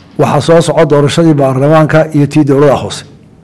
waxaa soo soco doorashadii baarlamaanka iyo tii dowladda hoose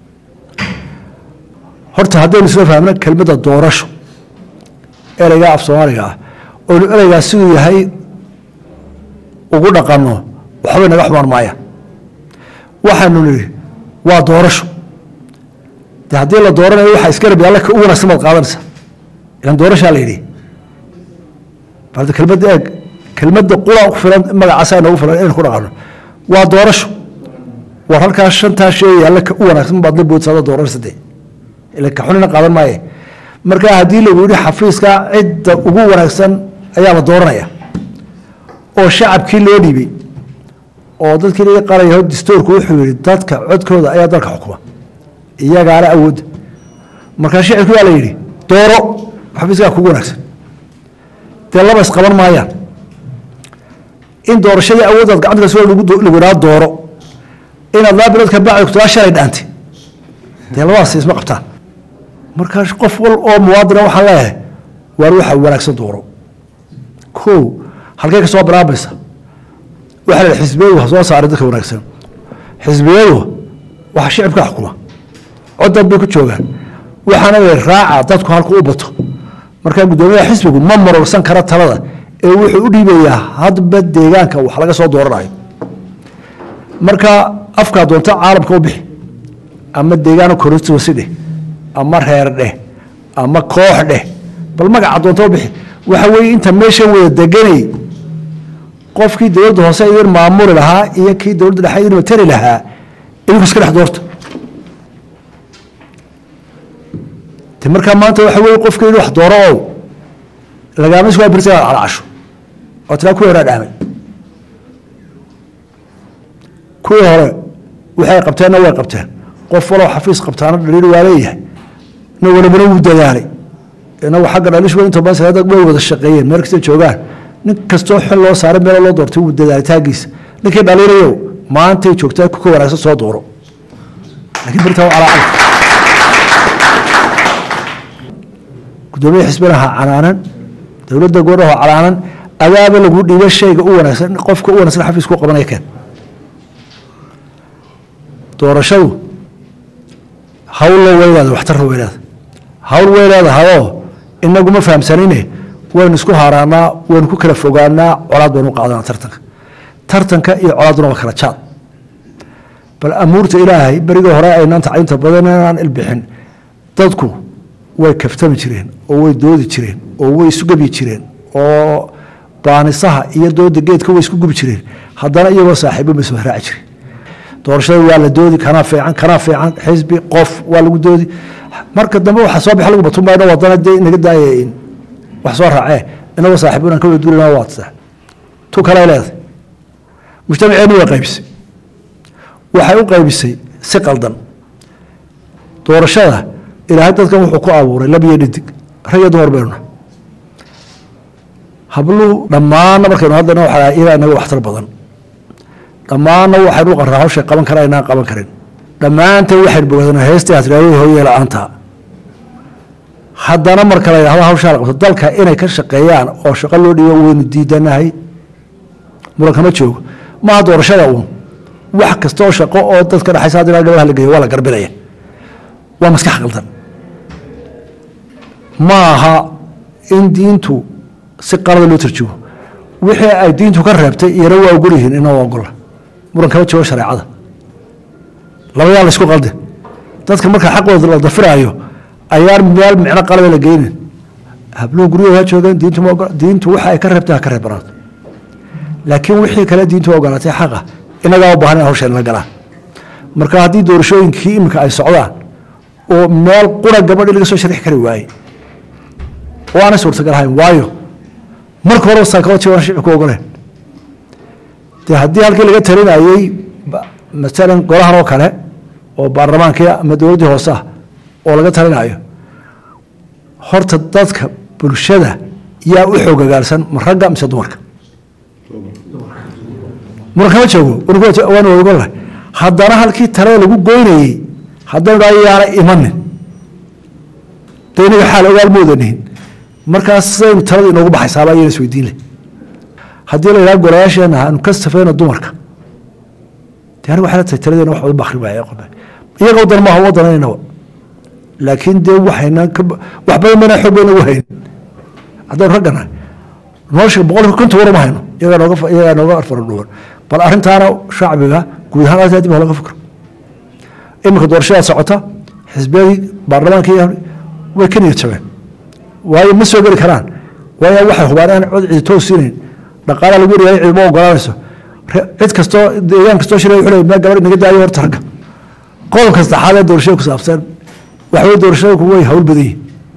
horta haddaynu isla fahmno kelmadda doorasho ereygaa af soomaaliga ah oonu ereygaa siduu yahay ugu dhaqanno waxbay naga xumaan maayaan waxaanu nidhi waa doorasho de haddii la dooranayo waxaa iska rabi alla ka u wanaagsan baad qaadanaysaa ilan doorashaa la yidhi balde kelmadda eeg kelmadda qura ku filan magacaasaa noogu filan inaynu ku dhaqanno waa doorasho war halkaas shantaa sheegay alla ka u wanaagsan baad la boodsaada doorasho dee ila ka xunina qaadan maaye marka haddii lagu yidhi xafiiska cidda ugu wanaagsan ayaa la dooranaya oo shacabkii loo dhiibay oo dadkii laga qaraya dastuurku wuxuu yidhi dadka codkooda ayaa dalka xukuma iyagaana awoodda markaa shacabkii waa la yidhi dooro xafiiskaa kugu wanaagsan dee laba isqaban maayaan in doorashadii awooddaad gacanta ka soo lagu idhaa dooro inaad laba bilood ka bacdi kutaa shalay dhaantay dee labadaas isma qabtaan markaa qof wal oo muwaadina waxaan leeyahay waar waxa wanaagsan dooro kow halkay ka soo bilaabaysa waxa la xisbiyadu wax soo saaray dadka wanaagsan xisbiyadu waxa shacabka xukuma codad bay ku joogaan waxaana la raaca dadku halku u bato marka gudoomiyaha xisbigu ma marorsan kara talada ee wuxuu u dhiibayaa hadba deegaanka wax laga soo dooranayo marka afka doonta caalamka u bixi ama deegaano korortiisa dheh ama reer dheh ama koox dheh bal magaca doonta u bixi waxa weeye inta meeshan wada deganay qofkii dowladda hoose idin maamuli lahaa iyo kii dowladda dhexe idin matari lahaa idinku iska dhex doorta te markaa maanta waxa weeye qofkii wax dooro oo lagaama isku birtaa ala casho oo tira ku yara dhaamay kuwii hore waxay qabteenna way qabteen qof waloo xafiis qabtaana dhaliil waa leeyahay nin walibana wuu dadaalay inagu xagga dhalish inta badan sanada way wada shaqeeyeen meel kasta joogaan nin kastoo xil loo saaray meel loo doortay wuu dadaaltaagiisa ninkii dhaliilayo maantay joogtaa ku wanaagsan soo dooro laakiin birtaa ala casho gudoomiyaha xisbiga canaanan dowladda gooraha calaanan adaaba lagu dhiibay shayga u wanaagsan qofka u wanaagsan xafiisku qabanaya keen doorashadu hawl weynaada waxtar weynaada hawl weynaada hawo inagu ma fahamsanine waynu isku haaraanaa waynu ku kala fogaanaa colaad baynu qaadanaa tartanka iyo colaaduna waa kala jaad bal amuurta ilaahay beriga hore aynaan tacaynta badan inaan ilbixin dadku way kaftami jireen oo way doodi jireen oo way isu gabi jireen oo baanisaha iyo dooda geedka way isku gubi jireen haddana iyagoo saaxiibo ma soo raaci jireen doorashada waa la doodi kana fiican xisbi qof waa lagu doodi marka dambe waxa soo bixi lagu batumbayna wadana de inaga daayeen wax soo raacay inagoo saaxiibuna ka wada duulina waadsa tu kale leedahay mujtamaceenu way qaybisay waxay u qaybisay si qaldan doorashada ilaahay dadkan wuxuu ku abuuray lab iyo dhidig rag iyo dumar baynu habluhu dhammaanna markaynu haddana waxaa iyagaa inaga waxtar badan dhammaanna waxaynu qarraa hawshay qaban karaa inaan qaban karin dhammaanteen waxaynu bogadanaa heestii hasraadada hooyee la-aanta haddana marka la yidhahdo hawshaa la qabto dalka inay ka shaqeeyaan oo shaqo loo dhiibo waynu diidanahay murankama joogo maaha doorashada uun wax kasta oo shaqo oo dadka dhexaysa haddii gabaha la geeyo waa la garbinaya waa maskax qaldan ma aha in diintu si qalada loo tarjumo wixii ay diintu ka reebtay iyana waa ogol yihiin inoo ogola muran kama joogo shareecada labadaa la isku qalde dadka marka xaqooda la dafiraayo ayaan meel micno qalada la geynin habluhu guryahooda joogaan diintu ma ogola diintu waxa ay ka reebtay ha ka reebanaato laakiin wixii kale diintu ogolaatay xaqa inagaa u baahan in hawshan la galaan marka haddii doorashooyinkii iminka ay socdaan oo meel qura gabadhi laga soo sharixi kari waayey oo aanay suurtagal ahayn waayo marka hore saakado jiwaan shicibku ogoleen dee haddii halkii laga talinayey masalan golahan oo kale oo baarlamaankii ama dowladdii hoose ah oo laga talinayo horta dadka bulshada yaa u xoogagaalsan ma ragga mise dumarka murakama joogo waan ogolahay haddana halkii talada lagu goynayey haddaynu dhahay yaana imanin dee inaga xaal ogaal moodanihin markaas sidaynu talada inoogu baxaysaaba ayayna isweydiin leh haddii la yidhaha golayaasheena aanu ka safeyno dumarka تهرب حالة تلدينا واحد بخرب يا قبل يقدر ما هو وطننا لكن ده وحنا وحبي منا حبنا وهين هذا رجعنا نوش بقول كنت ورا ما هنا يا نوقف فرنور بل أنت أنا شعبنا كل هذا زاد بهلا فكر إما كدور شيء سعته حزبي برلمان كي ويكن يتسوي وهي مسوي غير كلام وهي واحد هو أنا عد توسينين بقال له يقول يا عيبه وقرانسه عد كستو ديان كستو شيء يقول ما قبل نقد أيه ورترك قول كست حالة دور شيء كسافسر وحول دور شيء هو يحول بديه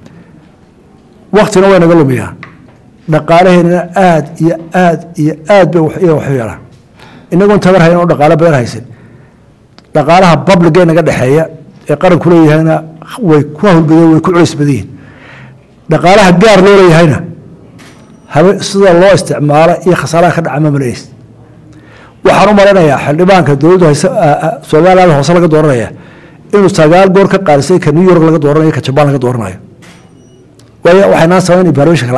وقتنا وين قالوا بيها dhaqaale heena aad iyo aad bay wax yeelaan inagu tabar hayno dhaqaale badan haysan dhaqaalaha public ee naga dhaxeeya ee qaranku leeyahayna way ku hawlbadeen way ku culis badeen dhaqaalaha gaar loo leeyahayna sida loo isticmaalo iyo khasaaraha ka dhaca mamaleys waxaan u maranayaa xildhibaanka dowladda Soomaaliya hoose laga dooranaya inuu sagaal goor ka qaarisay ka New York laga dooranayo ka Japan laga dooranayo waxayna sameeyeen barnaamijka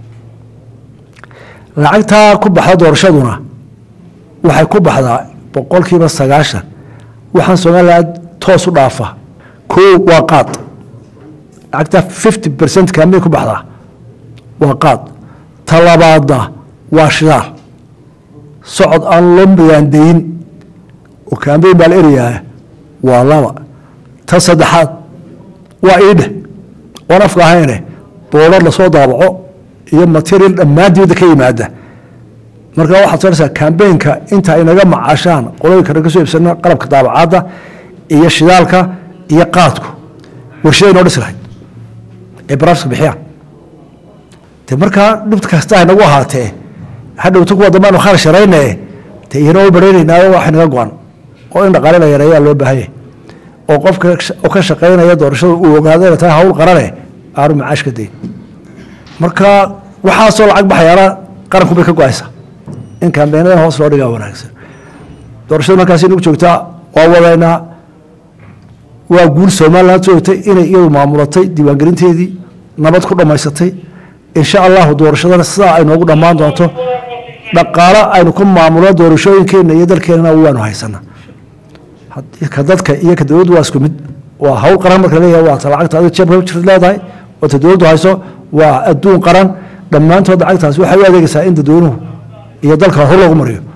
lacagta ku baxda doorashaduna waxay ku baxdaa 9% waxaan Soomaaliya toos u dhaafa waa qaad lacagta 50% kamay ku baxdaa waa qaad talabaada waa shidaal socod aan lombiyan deyn oo kaambay bal area waa laba ta saddexaad waa iidhe oo afka hayne boolar la soo daabaco iyo material dhammaanteeda ka yimaada marka waxa tirsa campaign-ka inta ay naga macaashaan qolooyinka ka soo iibsana qalabka daabacaada iyo shidaalka iyo qaadku warshada noo dhisay ee barafka bixiya te marka dhibta kasta ay nagu ahaatee hadhowtu kuwa dambaan khar shareynay te inoo bareerinaayo wax naga go'an oo in dhaqaale la yareeyo loo baahay oo qofka oo ka shaqeynaya doorashada uu ogaado inay tahay hawl qarane aanu macaash ka deyn marka waxaa soo lacag baxayana qaranku bay ka go'aysaa in kaambeynada hoos loo dhigaa wanaagsan doorashada markaas inuu joogtaa waa wadaynaa waa guul Soomaaliland joogtay inay iyadu maamulatay diiwaangelinteedii nabad ku dhamaysatay insha Allah doorashada sida ay noogu dhamaan doonto dhaqaale aynu ku maamulo doorashooyinkeena iyo dalkeena waanu haysanaa ka dadka iyo ka dawladdu waa isku mid waa hawl qaran marka leeyahay waa lacagta aad jabka jirta leedahay oo dawladdu hayso waa adduun qaran dhammaantood lacagtaas waxay u adeegaysaa in dadweynuhu iyo dalka hor loogu mariyo